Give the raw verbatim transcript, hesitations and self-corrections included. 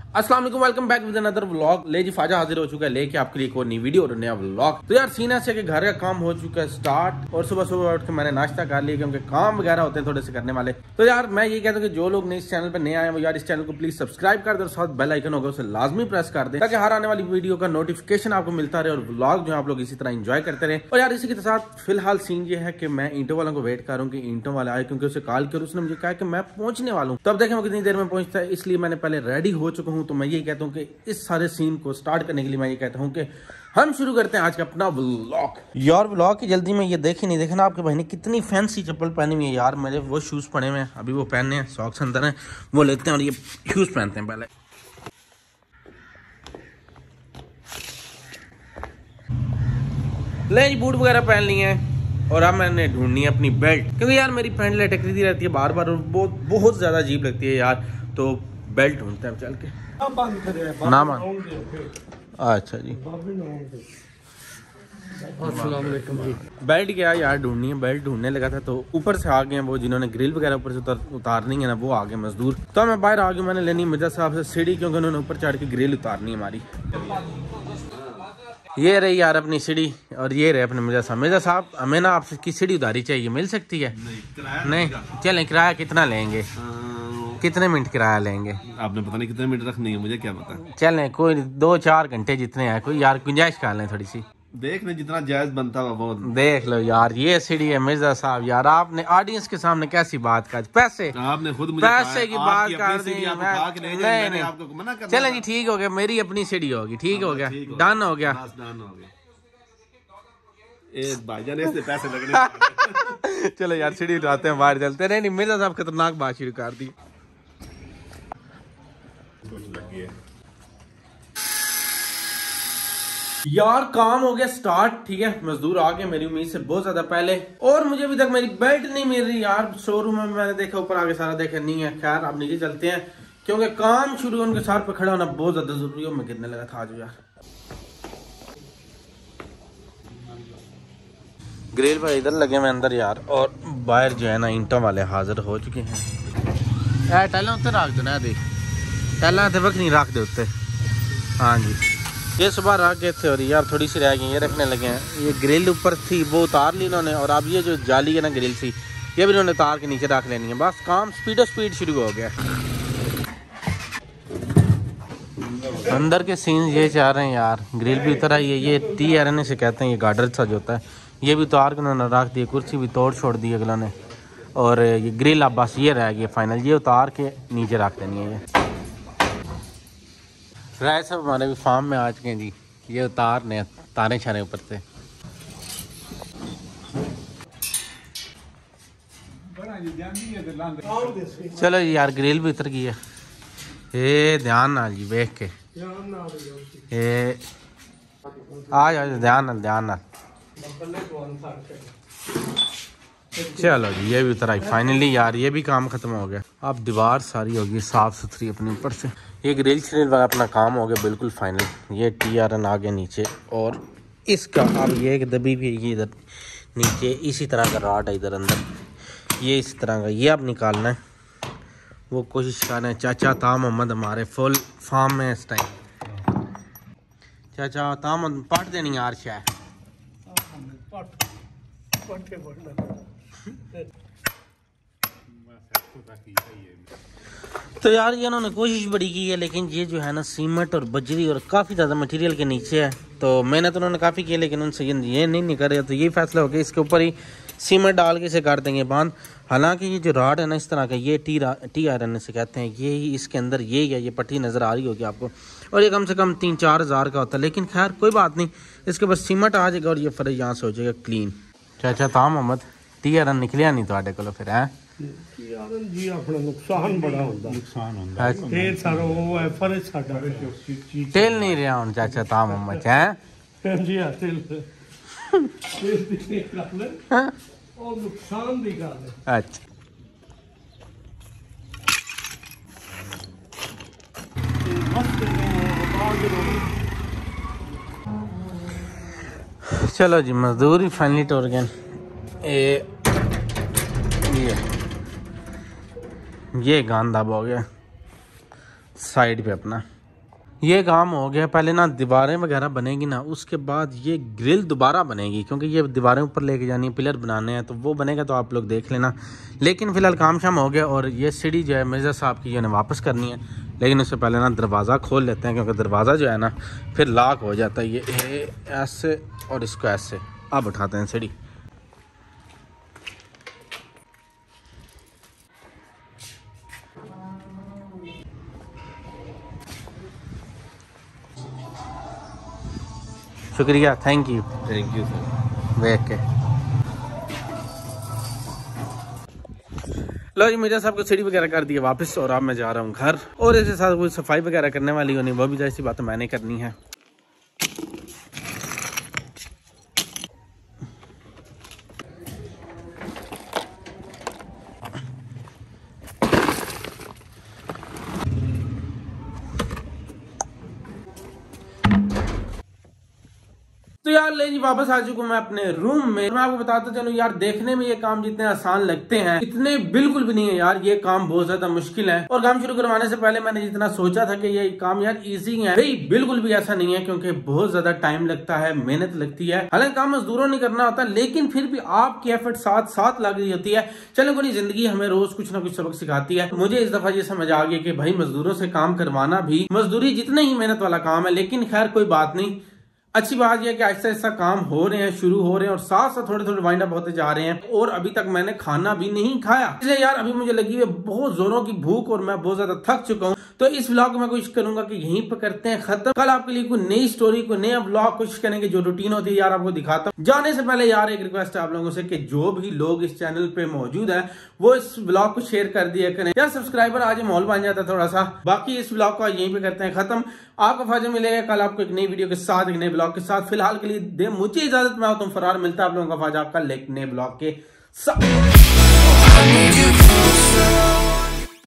अस्सलाम वालेकुम, welcome back with another vlog. ले जी फाजा हाजिर हो चुका है लेके आपके लिए एक और नई वीडियो और नया व्लॉग। तो यार सीन ऐसे कि घर का काम हो चुका है स्टार्ट और सुबह सुबह उठ के मैंने नाश्ता कर लिया क्योंकि काम वगैरह होते हैं थोड़े से करने वाले। तो यार मैं ये कहता हूँ कि जो लोग नए इस चैनल पर नए आए वो यार इस चैनल को प्लीज सब्सक्राइब कर दे और साथ बेल आइकन होगा उसे लाजमी प्रेस कर दे ताकि हर आने वाली वीडियो का नोटिफिकेशन आपको मिलता रहे और व्लॉग जो आप लोग इसी तरह एंजॉय करते रहे। और यार इसी के साथ फिलहाल सीन ये है कि मैं ईंटों वालों को वेट कर रहा हूँ कि ईंटों वाले आए, क्योंकि उसे कॉल कर उसने मुझे कहा कि मैं पहुंचने वाला हूँ। तब देखें वो कितनी देर में पहुंचता है, इसलिए मैंने पहले रेडी हो चुका हूँ। तो मैं ये कहता हूँ कि इस सारे सीन को स्टार्ट करने के लिए मैं ये कहता हूँ कि हम शुरू करते हैं आज का अपना व्लॉग। यार व्लॉग की जल्दी में ये देख ही नहीं, देखना आपके भाई ने कितनी फैंसी चप्पल पहनी हुई है। यार मेरे वो शूज पड़े हुए हैं, अभी वो पहनने हैं, सॉक्स अंदर हैं, वो लेते हैं और ये शूज पहनते हैं पहले। ले बूट वगैरह पहन लिए हैं और अब मैंने ढूंढनी है अपनी बेल्ट, क्योंकि यार मेरी पैंट लटकती रहती है बार बार और बहुत बहुत ज्यादा अजीब लगती है यार। तो बेल्ट ढूंढते हैं चल के ना मान। अच्छा जी, अस्सलाम वालेकुम जी। बेल्ट क्या यार ढूंढनी है, बेल्ट ढूंढने लगा था तो ऊपर से आ गए वो जिन्होंने ग्रिल वगैरह ऊपर से उतार, उतारनी है ना, वो आ गए मजदूर। तो मैं बाहर आ गया, मैंने लेनी मिर्जा साहब से सीढ़ी, क्योंकि उन्होंने ऊपर चढ़ के ग्रिल उतारनी है हमारी। ये रही यार अपनी सीढ़ी और ये रहे अपने मिर्जा साहब। मिर्जा साहब हमें ना आपकी सीढ़ी उतारी चाहिए, मिल सकती है? नहीं, नहीं। चलें, किराया कितना लेंगे? कितने मिनट किराया लेंगे? आपने पता नहीं कितने मिनट रखनी है, मुझे क्या पता। चलें कोई दो चार घंटे जितने हैं, कोई यार गुंजाइश कर लें थोड़ी सी। देख ले जितना जायज बनता है वो देख लो यार। ये सीढ़ी है मिर्जा साहब, यार आपने ऑडियंस के सामने कैसी बात कर, पैसे आपने खुद मुझे पैसे की बात कर दी। नहीं नहीं चलें जी, ठीक हो गया, मेरी अपनी सीढ़ी होगी, ठीक हो गया, डन हो गया, डन हो गया। भाईजान इससे पैसे लगने चलो यार सीढ़ी उठाते हैं, बाहर चलते। नहीं नहीं मिर्जा साहब खतरनाक बात शुरू कर दी। यार काम हो गया स्टार्ट, ठीक है, मजदूर आ गए मेरी उम्मीद से बहुत ज्यादा पहले, और मुझे अभी तक मेरी बेल्ट नहीं मिल रही यार। शोरूम में मैंने देखा ऊपर आगे सारा देखा नहीं है। खैर अब नीचे चलते हैं क्योंकि काम शुरू उनके साथ पे खड़ा होना बहुत ज्यादा जरूरी है। मैं गिरने लगा था आज यार। ग्रिल पर इधर लगे हुए अंदर यार, और बाहर जो है ना ईंटों वाले हाजिर हो चुके हैं। टैला उत्ते रख दो ना, देख टैला वक्त नहीं रख दे उत्ते। हाँ जी, ये सुबह रख गए थे और यार थोड़ी सी रह गई, ये रखने लगे हैं। ये ग्रिल ऊपर थी वो उतार ली इन्होंने, और अब ये जो जाली है ना ग्रिल सी, ये भी इन्होंने उतार के नीचे रख लेनी है। बस काम स्पीडो स्पीड शुरू हो गया। अंदर के सीन ये चाह रहे हैं यार। ग्रिल भी उतर आई है, ये टी आर एन ए से कहते हैं, ये गार्डर सा जो होता है, ये भी उतार के उन्होंने रख दिया। कुर्सी भी तोड़ छोड़ दी अगला ने, और ये ग्रिल अब बस ये रह गई फाइनल, ये उतार के नीचे रख देनी है। ये राय साहब हमारे भी फार्म में आ चुके हैं जी, ये उतार ने तारे छारे ऊपर से। चलो जी यार ग्रिल भी उतर गई है। ये ध्यान ना जी, देख के ये आ जाओ, ध्यान ना ध्यान ना। चलो जी ये भी उतर आई फाइनली यार, ये भी काम खत्म हो गया। अब दीवार सारी होगी साफ सुथरी अपने ऊपर से। ये ग्रिल श्रिल वाला अपना काम हो गया बिल्कुल फाइनल। ये टी आर एन आगे नीचे, और इसका अब ये एक दबी भी है इधर नीचे, इसी तरह का राड है इधर अंदर, ये इस तरह का, ये अब निकालना है। वो कोशिश कर रहे हैं चाचा ता मोहम्मद हमारे फुल फार्म में इस टाइम। चाचा ता मोहम्मद पट देनी यार शायद। तो यार ये उन्होंने कोशिश बड़ी की है, लेकिन ये जो है ना सीमेंट और बजरी और काफ़ी ज़्यादा मटेरियल के नीचे है। तो मेहनत उन्होंने काफ़ी की लेकिन उनसे ये ये नहीं निकल रहा। तो ये फैसला हो गया इसके ऊपर ही सीमेंट डाल के इसे कर देंगे बांध। हालांकि ये जो राड है ना इस तरह का, ये टी टी आर एन से कहते हैं, ये ही इसके अंदर ये है, ये पट्टी नज़र आ रही होगी आपको, और ये कम से कम तीन चार हज़ार का होता है। लेकिन खैर कोई बात नहीं, इसके बस सीमेंट आ जाएगा और ये फिर यहाँ से हो जाएगा क्लीन। चाचा ता मोहम्मद टी आर एन निकलिया नहीं तो को फिर है जी अपना नुकसान बड़ा होता, नुकसान होता है ढेर सारा वो है फर्ज साडा तेल नहीं रहा हुन चाचा ता मोहम्मद है जी हां तेल तेल दी गल है और नुकसान दी गल है। अच्छा चलो जी मजदूर ही फाइनली टूर गए। ये ये गांधा हो गया साइड पे अपना। ये काम हो गया। पहले ना दीवारें वगैरह बनेगी ना, उसके बाद ये ग्रिल दोबारा बनेगी, क्योंकि ये दीवारें ऊपर लेके जानी है, पिलर बनाने हैं, तो वो बनेगा तो आप लोग देख लेना। लेकिन फिलहाल काम शाम हो गया और ये सीढ़ी जो है मिर्ज़ा साहब की उन्हें वापस करनी है। लेकिन उससे पहले ना दरवाज़ा खोल लेते हैं, क्योंकि दरवाज़ा जो है ना फिर लॉक हो जाता है। ये ऐसे और इसको ऐसे अब उठाते हैं सीढ़ी। शुक्रिया, thank you thank you sir. देख के लो जी, मिर्जा साहब को सीढ़ी वगैरह कर दिया वापस और अब मैं जा रहा हूँ घर। और इसके साथ कोई सफाई वगैरह करने वाली होनी, वो भी जैसी बात मैंने करनी है। तो यार ले जी वापस आ चुका हूं मैं अपने रूम में। मैं आपको बताता चलूं यार, देखने में ये काम जितने आसान लगते हैं इतने बिल्कुल भी नहीं है यार। ये काम बहुत ज्यादा मुश्किल है और काम शुरू करवाने से पहले मैंने जितना सोचा था कि ये काम यार इजी है, भाई बिल्कुल भी ऐसा नहीं है, क्योंकि बहुत ज्यादा टाइम लगता है, मेहनत लगती है। हालांकि काम मजदूरों ने करना होता है, लेकिन फिर भी आपकी एफर्ट साथ साथ लग रही होती है। चलो कोई जिंदगी हमें रोज कुछ ना कुछ सबक सिखाती है। मुझे इस दफा ये समझ आ गया कि भाई मजदूरों से काम करवाना भी मजदूरी जितने ही मेहनत वाला काम है। लेकिन खैर कोई बात नहीं, अच्छी बात यह कि आहिस्ता आहिस्ता काम हो रहे हैं, शुरू हो रहे हैं और साथ साथ थोड़े थोड़े वाइंड अप होते जा रहे हैं। और अभी तक मैंने खाना भी नहीं खाया, इसलिए यार अभी मुझे लगी है बहुत जोरों की भूख और मैं बहुत ज्यादा थक चुका हूँ। तो इस व्लॉग को मैं कोशिश करूंगा कि यहीं पर करते हैं खत्म। कल आपके लिए कोई नई स्टोरी, कोई नया व्लॉग कोशिश करेंगे, जो रूटीन होती है यार आपको दिखाता हूँ। जाने से पहले यार एक रिक्वेस्ट है आप लोगों से कि जो भी लोग इस चैनल पे मौजूद है वो इस व्लॉग को शेयर कर दिया करें यार। सब्सक्राइबर आज माहौल बन जाता है थोड़ा सा। बाकी इस व्लॉग को यहीं पे करते हैं खत्म। आपको फायदा मिलेगा कल आपको एक नई वीडियो के साथ, एक नए ब्लॉग के साथ। फिलहाल के लिए दे मुझे इजाजत, मैं तुम फरार। मिलता है आप लोगों का फायदा आपका एक नए ब्लॉग के साथ।